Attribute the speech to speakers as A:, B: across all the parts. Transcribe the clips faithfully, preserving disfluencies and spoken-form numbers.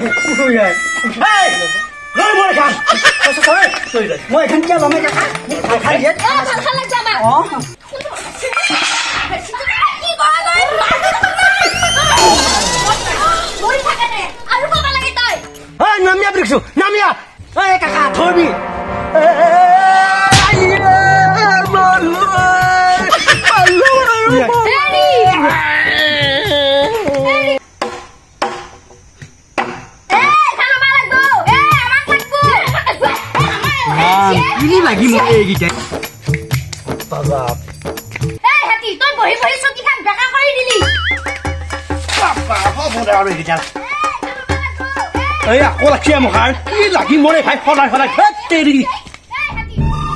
A: Lôi mua này Sao sao sao Tôi rồi Mua khăn kia vào mấy cái khác Khăn khăn hết
B: Khăn khăn là chạm à
A: Ồ
B: Mori thaka ne aru baba lagi toy
A: Ê namia briksu namia Ê kaka thôi đi Ê ini lagi mau kayak gitu. Babak.
B: Eh, hati, tuh bohi-bohi soki kan belakang kali dili.
A: Apa? Apa udah ada di jalan? Eh, aku lagi mau kan. Ini lagi mau nih, hodai hodai. Hati di.
B: Eh, hati.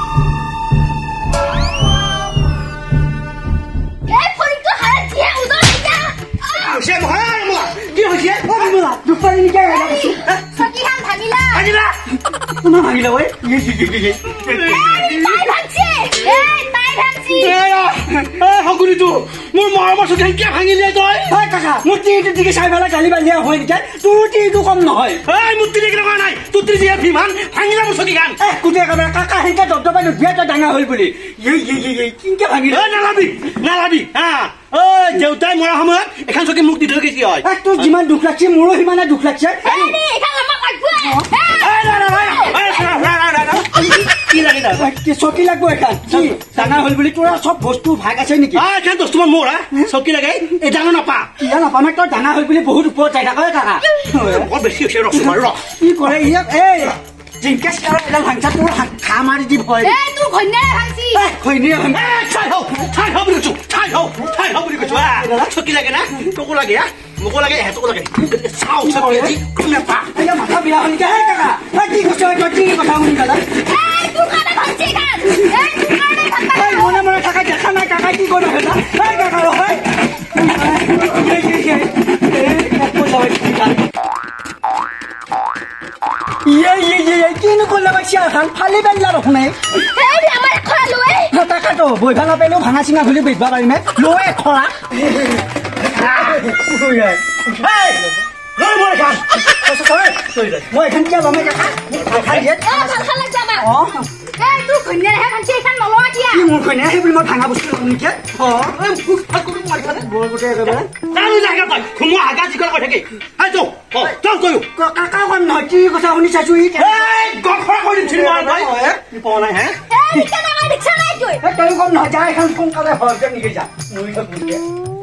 B: Eh, pori tuh harus dia udah dia.
A: Ah, siapa mau kan? Mau. Dia mau siapa? Oh, mau. Lupa ini kayak ada.
B: Soki kan Hanila.
A: Hanila. Mana Hanila weh? Ye ye ye ye.
B: Eh, tai bangsi. Eh, tai bangsi.
A: Eh, eh, aku itu. Mau mau mau sudah kia Hanila tuh. Hei kakak, mesti itu tiga saya malah kali balik aku ini kan. Tuti itu kamu naik. Hei, mesti tiga orang naik. Tuti dia firman. Hanila mau sudah kan? Eh, kuda kamera kakak ini kan dokter baru dia tuh dengar hal boleh. Ye ye ye ye. Kia Hanila. Eh, nalabi, nalabi. Ah. Oh, jauh tay murah amat. Ikan sokin mukti dulu ke sih. Eh, tuh jiman duklat sih, mulu gimana duklat sih?
B: Eh, ni ikan lemak lagi gue.
A: Eh, dah, dah, dah, dah, dah, dah, dah. কি লাগে না চকি লাগবো এখন কি ডাঙৰ হল বুলি তোৰা সব বস্তু ভাগ আছে নেকি আ কেন দোস্ত মোৰ চকি লাগে এ ডাঙৰ নাপা কি নাপা মই তই ডাঙৰ হল বুলি বহুত ওপৰত যাই থাকা কাকা বৰ বেছি হৈছে ৰখ মাৰ ৰখ কি কৰে ইয়াক এই জিংকেছ আৰু এডাল ভাংচা তোৰ খা মাৰি দি ভয়
B: এ তোৰ খন্যা ভাংচি
A: এ খন্যা ভাং এ চাই হও চাই হও বুলি কৈছো চাই হও চাই হও বুলি কৈছো চকি লাগে না তোকো লাগে মোকো লাগে হেতকো লাগে চাও চকি দি কোনে পা এই মাথা বিয়া হল কে কাকা এই কি কৈছ তই কি কথা শুনি কাকা
B: এই তোৰ কাটা ভাংচি খান এই তোৰ কাৰণে থাকা
A: এই মনে মনে থাকা দেখা নাই কাকা কি কৰে হেতা এই কাকা ৰখাই এই এই এই এই কত যাবে ये ये ये ये किन को लबासिया खान फाले बेला रखने
B: ए আমাৰ খৰা লয়ে
A: নটা কাটো বই ভাঙা পেলো ভাঙা চিঙা খুলি বেচবা পাৰিমে লয়ে খৰা এই লই মই খান সই তই মই খান কিয়া লমে কাকা খাই দিয়ে
B: অ ভাল ভাল লাগা
A: অ
B: এই তোৰ খন্যা হে ভাংচি খান নলৱা দিয়া
A: কি মোৰ খন্যা হে বুলি মই ভাঙা বস্তু লমকে অ এই ফুক ফাক কৰি মাৰি খালে বৰ গটে একেবাৰে জানো জাগা তই খুমো আগা জিকৰ কৈ থাকে আই তো অ চল কয়ো কাকা কোন নহয় কি কথা শুনি চাইছো ই এই গখৰা কৰি দিছিল মই ভাই কি পোৱা নাই হে
B: এই কেনে মই দেখছ নাই তুই
A: এই তই কোন নহয় যা এখন সোনকালে হৰকে নিকে যা মই তো বুঝে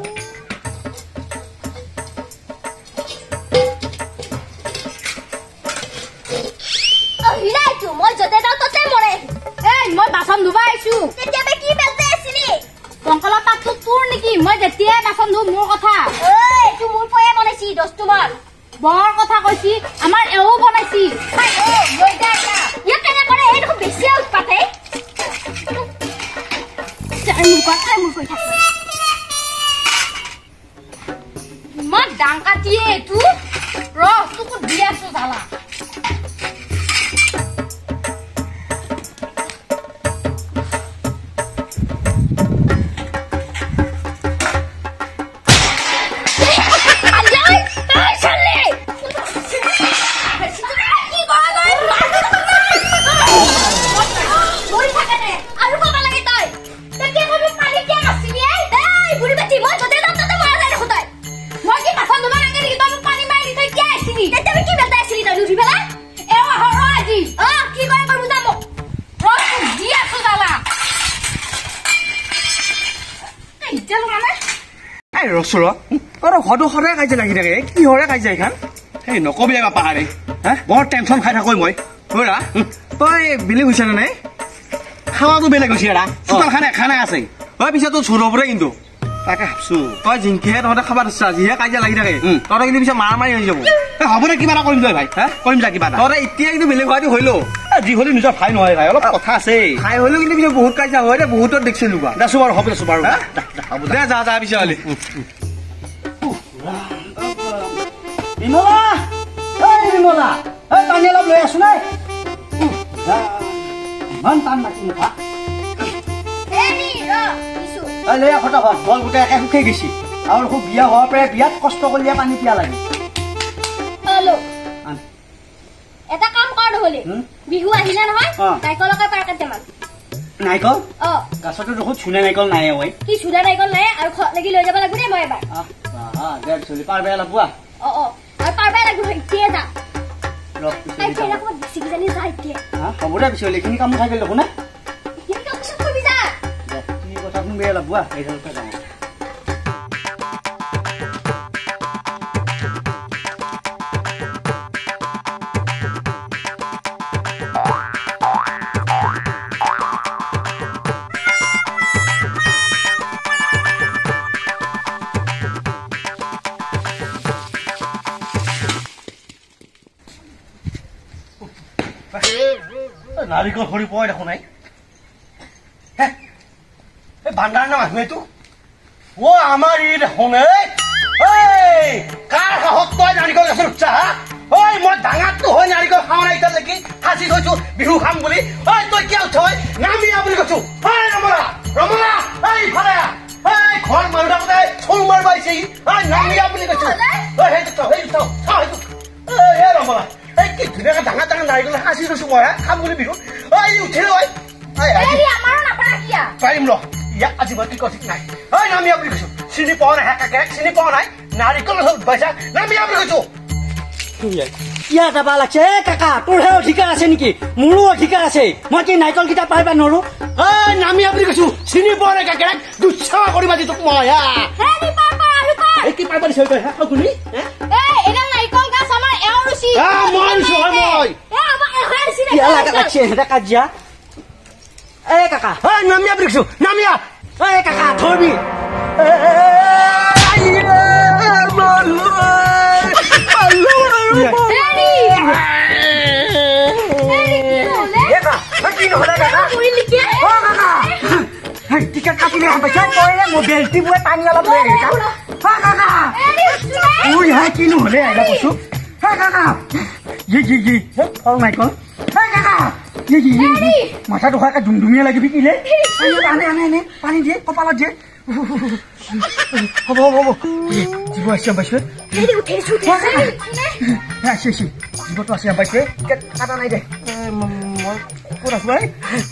B: অহিলাই তু মই যতে যাও ততে মৰে এই মই বাসন ধুবা আইছো তেতিয়া বে কি বেলতে আছিলি কংকলা পাতটো তোৰ নেকি মই যেতিয়া বাসন ধু মোৰ কথা এই তু মোৰ পয়ে বনাইছি দস্তুমাৰ বৰ কথা কৈছি আমাৰ এও বনাইছি হাই ও লৈ যা যা ইয়া কেনে কৰে এই দেখো বেছি উৎপাতে চাই মোৰ কথা মোৰ কৈ থাক মই ডাংকা দিয়ে তু ৰ তোকো দিয়াছো জালা
A: ৰসুৰ আৰু হদু হৰে কাইজে লাগি থাকে কি হৰে কাইজে এখন এই নকবি এবা পাহাৰে হা বৰ টেনচন খাই থাকই মই হৰা তই বিলি গৈছ না নাই খাওয়াটো বেলেগ হৈছে এৰা চোতাল খানে খানা আছে হয় পিছে তো ঝুৰবৰে কিন্তু তাকে ভাবছো তই জিংকে তহঁতে খাবা দিছা যিহে কাইজে লাগি থাকে তহঁতে কিন্তু পিছে মাৰ মাৰি হৈ যাব হ'ব দে কিবা এটা কৰিম তই ভাই হা কৰিম যা কিবা এটা তহঁতে এতিয়া কিন্তু বেলেগ হোৱাটো হইলো যি হলি নিজৰ ভাই নহয় ভাই অলপ কথা আছে ভাই হইলো কিন্তু পিছে বহুত কাইজা হয় দে বহুতত দেখিছিলো বা দাসু বাৰু হ'ব দাসু বাৰু দে যা যা পিছে হলি বিমলা এই বিমলা এই পানী অলপ লৈ আছো নাই মান টান মাতি মুখা
B: এনি ৰ ইছু
A: এই লৈ ফটাফট বল গোটে একে শুকাই গৈছি আৰু খুব বিয়া হোৱাৰ পৰাই বিয়াত কষ্ট কৰিলে পানী পিয়া লাগে
B: হেল্ল' এটা কাম কৰ নহলে বিহু আহিলে নহয় নাইকলকে পাৰ কাটে মান
A: নাইকল
B: অ
A: গাছটো দেখো চুনা নাইকল নাই ওই
B: কি চুনা নাইকল নাই আৰু লাগি লৈ যাব লাগিব মই এবাৰ
A: বাহ দেখ চলি পাৰবে লাগবা
B: অ অ আৰু পাৰবে লাগিব এতিয়া যা
A: ৰখ
B: আই কেলা কত বেছি জানি যাই এতিয়া
A: হা খবৰটা পিছলে খিনি কাম থাকিল দেখো না
B: কি কাম সব কৰিবি যা
A: কি কথা শুনবে লাগবা এইডালটা যাও নাৰিকল খৰি পয় দেখো নাই হে এ ভান্ডাৰ না মানুহ এটো ও আমাৰ ই দেখো নাই এই কাৰ হক তই নাৰিকল গছৰ উচ্চা ঐ মই ডাঙাটো হৈ নাৰিকল খাওয়া নাই তালৈকে হাসি থৈছো বিহু খাম বুলি ঐ তই কিয় থৈ নামিয়া বুলি কৈছো ঐ ৰমলা ৰমলা এই ফালে এই ঘৰ মানুহ কতে চোৰ মাৰ পাইছে ঐ নামিয়া বুলি কৈছো ঐ হেই তো হেই তো হেই তো এই ৰমলা এই কি ধুনীয়াকে ডাঙৰ ডাঙৰ নাৰিকল হাসি থৈছো মই খাম বুলি বিহু ঐ উঠিলে ঐ
B: এই আমাৰো নাপাৰা কিয়া
A: পাৰিম ল ইয়া আজি মই কি কথা নাই ঐ নামিয়া বুলি কৈছো চিনি পোৱা নাই হেকা কেক চিনি পোৱা নাই নাৰিকল হ'ল বাইছা নামিয়া বুলি কৈছো
C: ইয়া যাবা লাগছে এ কাকা তোৰহে অধিকাৰ আছে নেকি মোৰো অধিকাৰ আছে মই কি নাৰিকল কেইটা পাৰিবা নোৱাৰো
A: ঐ নামিয়া বুলি কৈছো চিনি পোৱা নাই কাকেক দুচ্ছামা কৰিবা দি তোক মই হা
B: হেৰি পাপা আৰু পাই
A: এই কি পাইবা দিছে তই হা শুনি
B: এই এনা নাৰিকল গাছ আমাৰ এও ৰুচি
A: আ মই ৰুচি হয় মই
B: এ আমাৰ এহে ৰুচি
C: ইয়া লাগা লাগছে হেটা কাজিয়া এ কাকা
A: ঐ নামিয়া বুলি কৈছো নামিয়া
C: এ কাকা ধৰবি টিকেট কাটিলে পাইছা তই মোৰ বেল্টি বুৱে পানী অলপ লৈ আহিছা হা কাকা উই হাই কিনো হলে আহিলা কৈছো হে কাকা ই ই ই ফল নাইকল হে কাকা ই ই মাথাটো হয় ধুমধুমীয়া লাগিবি কিলে আনে আনে আনে পানী দিয়ে কপালত দিয়ে হ'ব হ'ব হ'ব জীৱ আছে পাইছো আছে আছে জীৱটো আছে পাইছে কাটা নাই দে মই ক'ত আছো ভাই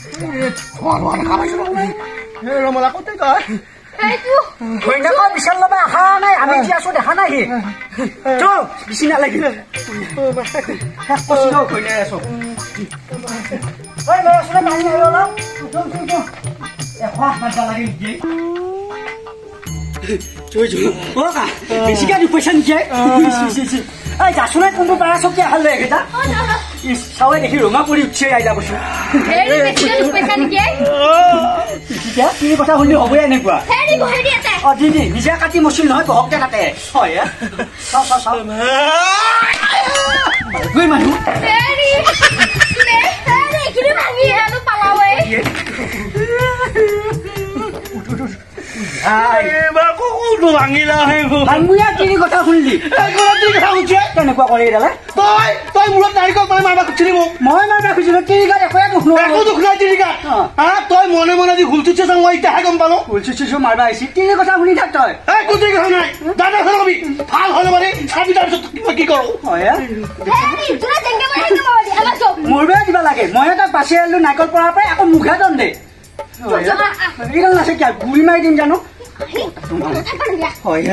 C: ৰমলা ক'তে কয় ঘৈণীয়েকৰ বিচাৰ ল'বা আহা নাই আমি যি আছো দেখা নাই সি চল বেছি নালাগিলে ঘৈণীয়াই আছো ল'ৰা ছোৱালী পানী নাই অলপ বেছিকে দুখ পাইছা নেকি এই যাচোন নাই কোনটো পাৰা চকী আহাৰ লৈ একেইটা চাৱে দেখি ৰঙা পৰি উঠছে আহিলা কৈছো কি কথা শুনি হ'বই এনেকুৱা অ দি দি নিজে কাটি মচিল নহয় বহককে কাটে হয় চাও চাও চাও গৈ মানুহ কথা শুনিলি কেনেকুৱা কৰে তই তই মূৰত নাৰিকল পানী মাৰিব খুজিলি মোক মই মাৰিব খুজিলো তিৰিকাত একোৱে দুখ নহয় একো দুখ নাই তিৰিকাত তই মনে মনে যি ভুল চুইছে মই এতিয়াহে গম পালো ভুল চুইছো মাৰিব আহিছি তিৰি কথা শুনি থাক তই কোনো কথা নাই দাদা কবি ভাল হলে মানে চাবি তাৰপিছত কি কৰো মৰিব দিবা লাগে মইহে তাক বাচি আহিলো নাৰিকল পৰাৰ পৰা আকৌ মুখে দম দে এইডাল নাছে কিয় গুৰি মাৰি দিম জানো হয়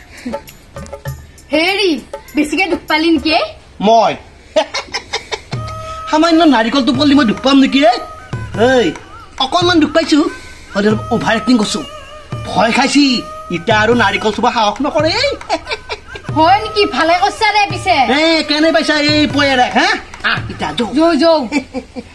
B: হেৰি বেছিকে দুখ পালি নেকি
A: মই সামান্য নাৰিকলটো পলি মই দুখ পাম নেকি এই অকণমান দুখ পাইছো অভাৰ এক্টিং কৰিছো ভয় খাইছি এতিয়া আৰু নাৰিকল চুবা সাহস নকৰে
B: হয় নেকি ভালে কৈছা দে পিছে
A: এ কেনে পাইছা এই পয়েৰে হা আহ এতিয়া যৌ
B: যৌ যৌ